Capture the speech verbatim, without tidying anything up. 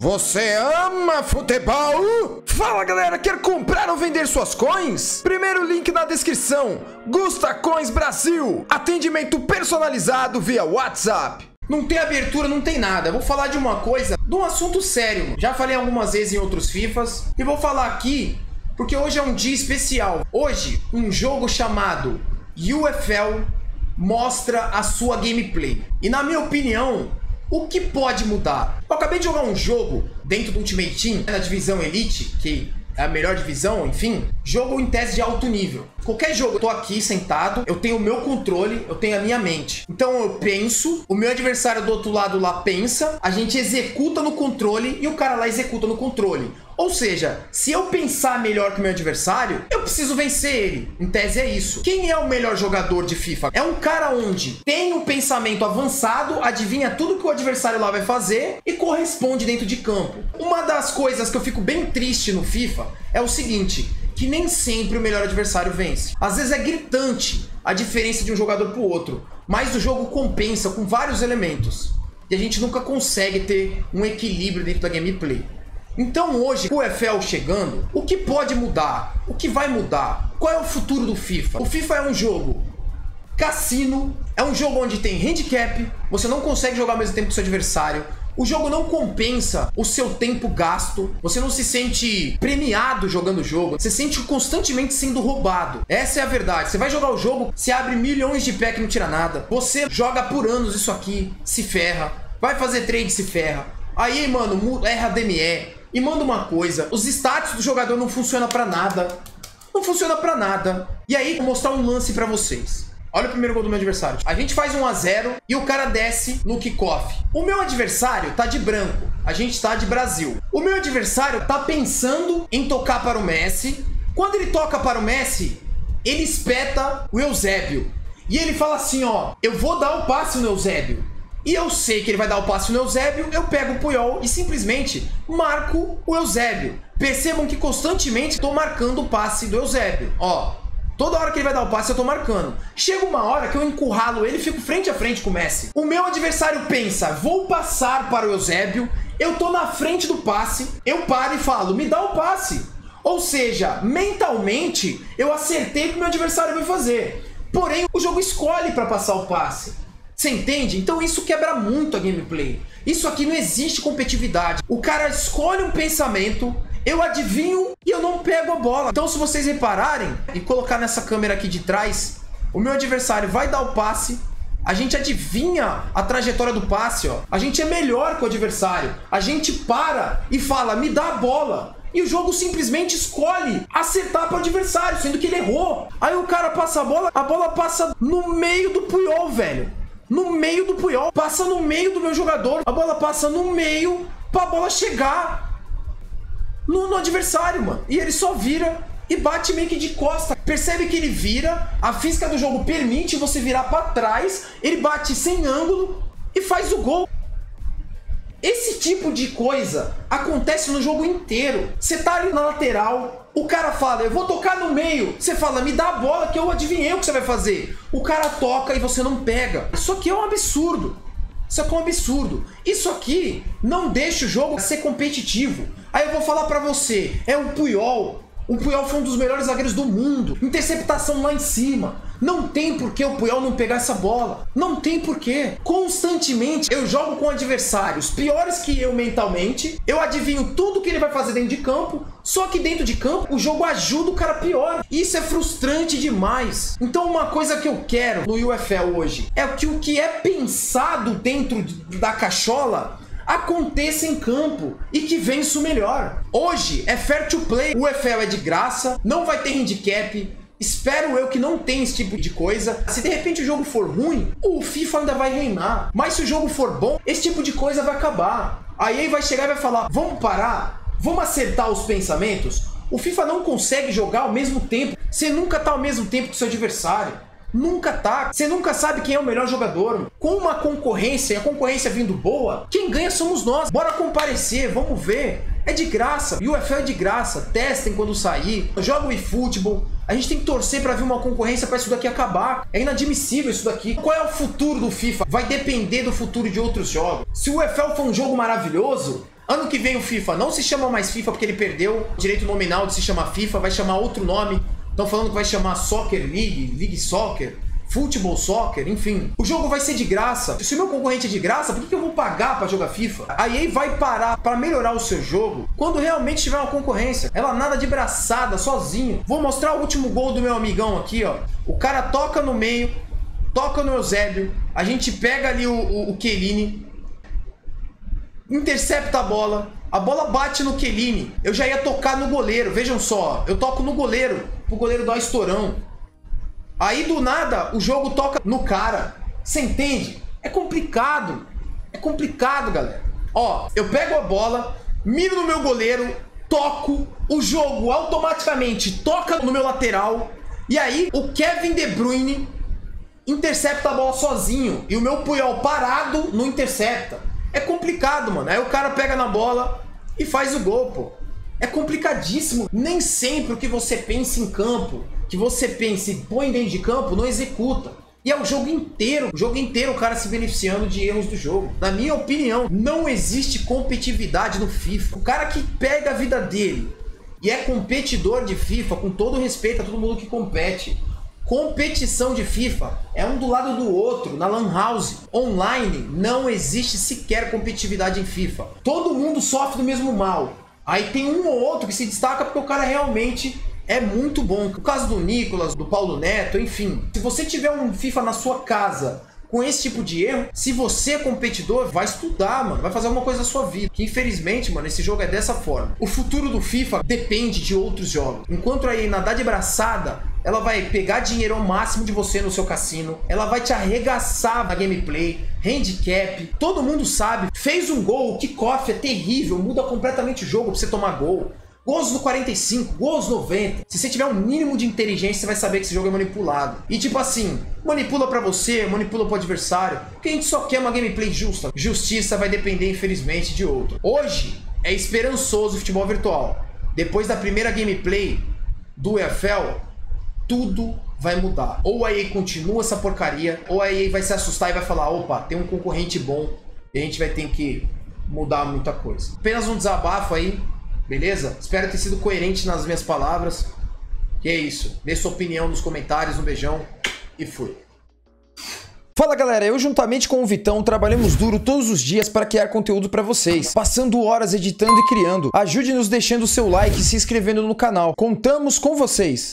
Você ama futebol? Fala galera, quer comprar ou vender suas coins? Primeiro link na descrição. Gusta Coins Brasil. Atendimento personalizado via WhatsApp. Não tem abertura, não tem nada. Eu vou falar de uma coisa, de um assunto sério. Já falei algumas vezes em outros FIFAs. E vou falar aqui porque hoje é um dia especial. Hoje, um jogo chamado U F L mostra a sua gameplay. E na minha opinião, o que pode mudar? Eu acabei de jogar um jogo dentro do Ultimate Team, na divisão Elite, que é a melhor divisão, enfim. Jogo em teste de alto nível. Qualquer jogo, eu tô aqui sentado, eu tenho o meu controle, eu tenho a minha mente. Então eu penso, o meu adversário do outro lado lá pensa, a gente executa no controle e o cara lá executa no controle. Ou seja, se eu pensar melhor que o meu adversário, eu preciso vencer ele. Em tese é isso. Quem é o melhor jogador de FIFA? É um cara onde tem um pensamento avançado, adivinha tudo que o adversário lá vai fazer e corresponde dentro de campo. Uma das coisas que eu fico bem triste no FIFA é o seguinte, que nem sempre o melhor adversário vence. Às vezes é gritante a diferença de um jogador para o outro, mas o jogo compensa com vários elementos. E a gente nunca consegue ter um equilíbrio dentro da gameplay. Então hoje, com o U F L chegando, o que pode mudar? O que vai mudar? Qual é o futuro do FIFA? O FIFA é um jogo cassino, é um jogo onde tem handicap, você não consegue jogar ao mesmo tempo que o seu adversário, o jogo não compensa o seu tempo gasto, você não se sente premiado jogando o jogo, você se sente constantemente sendo roubado. Essa é a verdade. Você vai jogar o jogo, você abre milhões de pack e não tira nada, você joga por anos isso aqui, se ferra, vai fazer trade, se ferra. Aí, mano, erra D M E. E manda uma coisa, os stats do jogador não funcionam pra nada. Não funciona pra nada. E aí, vou mostrar um lance pra vocês. Olha o primeiro gol do meu adversário. A gente faz um a zero e o cara desce no kickoff. O meu adversário tá de branco. A gente tá de Brasil. O meu adversário tá pensando em tocar para o Messi. Quando ele toca para o Messi, ele espeta o Eusébio. E ele fala assim, ó, eu vou dar o passe no Eusébio. E eu sei que ele vai dar o passe no Eusébio, eu pego o Puyol e simplesmente marco o Eusébio. Percebam que constantemente estou marcando o passe do Eusébio. Ó, toda hora que ele vai dar o passe eu estou marcando. Chega uma hora que eu encurralo ele e fico frente a frente com o Messi. O meu adversário pensa, vou passar para o Eusébio, eu tô na frente do passe, eu paro e falo, me dá o passe. Ou seja, mentalmente eu acertei o que o meu adversário vai fazer. Porém, o jogo escolhe para passar o passe. Você entende? Então isso quebra muito a gameplay. Isso aqui não existe competitividade. O cara escolhe um pensamento, eu adivinho e eu não pego a bola. Então se vocês repararem e colocar nessa câmera aqui de trás, o meu adversário vai dar o passe, a gente adivinha a trajetória do passe, ó. A gente é melhor que o adversário. A gente para e fala, me dá a bola. E o jogo simplesmente escolhe acertar para o adversário, sendo que ele errou. Aí o cara passa a bola, a bola passa no meio do Puyol, velho. No meio do Puyol, passa no meio do meu jogador, a bola passa no meio pra bola chegar no, no adversário, mano. E ele só vira e bate meio que de costa. Percebe que ele vira, a física do jogo permite você virar pra trás, ele bate sem ângulo e faz o gol. Esse tipo de coisa acontece no jogo inteiro. Você tá ali na lateral, o cara fala, eu vou tocar no meio. Você fala, me dá a bola que eu adivinhei o que você vai fazer. O cara toca e você não pega. Isso aqui é um absurdo. Isso aqui é um absurdo. Isso aqui não deixa o jogo ser competitivo. Aí eu vou falar pra você, é o Puyol. O Puyol foi um dos melhores zagueiros do mundo. Interceptação lá em cima. Não tem por que o Puyol não pegar essa bola. Não tem por quê. Constantemente eu jogo com adversários piores que eu mentalmente. Eu adivinho tudo que ele vai fazer dentro de campo. Só que dentro de campo o jogo ajuda o cara pior. Isso é frustrante demais. Então uma coisa que eu quero no U F L hoje é que o que é pensado dentro da cachola aconteça em campo e que vença o melhor. Hoje é fair to play, o U F L é de graça, não vai ter handicap. Espero eu que não tenha esse tipo de coisa. Se de repente o jogo for ruim, o FIFA ainda vai reinar. Mas se o jogo for bom, esse tipo de coisa vai acabar. Aí ele vai chegar e vai falar, vamos parar? Vamos acertar os pensamentos? O FIFA não consegue jogar ao mesmo tempo. Você nunca tá ao mesmo tempo que o seu adversário. Nunca tá. Você nunca sabe quem é o melhor jogador. Com uma concorrência e a concorrência vindo boa, quem ganha somos nós. Bora comparecer, vamos ver. É de graça. U F L é de graça. Testem quando sair. Joga o eFootball. A gente tem que torcer para ver uma concorrência para isso daqui acabar. É inadmissível isso daqui. Qual é o futuro do FIFA? Vai depender do futuro de outros jogos. Se o U F L for um jogo maravilhoso, Ano que vem o FIFA não se chama mais FIFA porque ele perdeu o direito nominal de se chamar FIFA, vai chamar outro nome. Estão falando que vai chamar Soccer League, League Soccer, Futebol Soccer, enfim. O jogo vai ser de graça. Se o meu concorrente é de graça, por que que eu vou pagar pra jogar FIFA? A E A vai parar pra melhorar o seu jogo quando realmente tiver uma concorrência. Ela nada de braçada, sozinho. Vou mostrar o último gol do meu amigão aqui, ó. O cara toca no meio, toca no Eusébio, a gente pega ali o, o, o Chiellini, intercepta a bola, a bola bate no Chiellini, eu já ia tocar no goleiro, vejam só, eu toco no goleiro, pro goleiro dar um estourão. Aí do nada o jogo toca no cara, você entende? É complicado, é complicado, galera. Ó, eu pego a bola, miro no meu goleiro, toco, o jogo automaticamente toca no meu lateral, e aí o Kevin De Bruyne intercepta a bola sozinho, e o meu Puyol parado não intercepta. É complicado, mano. Aí o cara pega na bola e faz o gol, pô. É complicadíssimo. Nem sempre o que você pensa em campo, que você pensa e põe dentro de campo, não executa. E é o jogo inteiro, o jogo inteiro o cara se beneficiando de erros do jogo. Na minha opinião, não existe competitividade no FIFA. O cara que pega a vida dele e é competidor de FIFA, com todo respeito a todo mundo que compete, competição de FIFA é um do lado do outro, na Lan House. Online não existe sequer competitividade em FIFA. Todo mundo sofre do mesmo mal. Aí tem um ou outro que se destaca porque o cara realmente é muito bom. O caso do Nicolas, do Paulo Neto, enfim. Se você tiver um FIFA na sua casa com esse tipo de erro, se você é competidor, vai estudar, mano. Vai fazer alguma coisa na sua vida. Que infelizmente, mano, esse jogo é dessa forma. O futuro do FIFA depende de outros jogos. Enquanto aí nadar de braçada, ela vai pegar dinheiro ao máximo de você no seu cassino. Ela vai te arregaçar na gameplay, handicap. Todo mundo sabe. Fez um gol, o kickoff é terrível. Muda completamente o jogo pra você tomar gol. Gols no quarenta e cinco, gols noventa. Se você tiver um mínimo de inteligência, você vai saber que esse jogo é manipulado. E tipo assim, manipula pra você, manipula pro adversário. Porque a gente só quer uma gameplay justa. Justiça vai depender, infelizmente, de outro. Hoje é esperançoso o futebol virtual. Depois da primeira gameplay do E F L, tudo vai mudar. Ou a E A continua essa porcaria, ou a E A vai se assustar e vai falar, opa, tem um concorrente bom e a gente vai ter que mudar muita coisa. Apenas um desabafo aí, beleza? Espero ter sido coerente nas minhas palavras. E é isso. Dê sua opinião nos comentários, um beijão e fui. Fala galera, eu juntamente com o Vitão trabalhamos duro todos os dias para criar conteúdo para vocês, passando horas editando e criando. Ajude-nos deixando o seu like e se inscrevendo no canal. Contamos com vocês!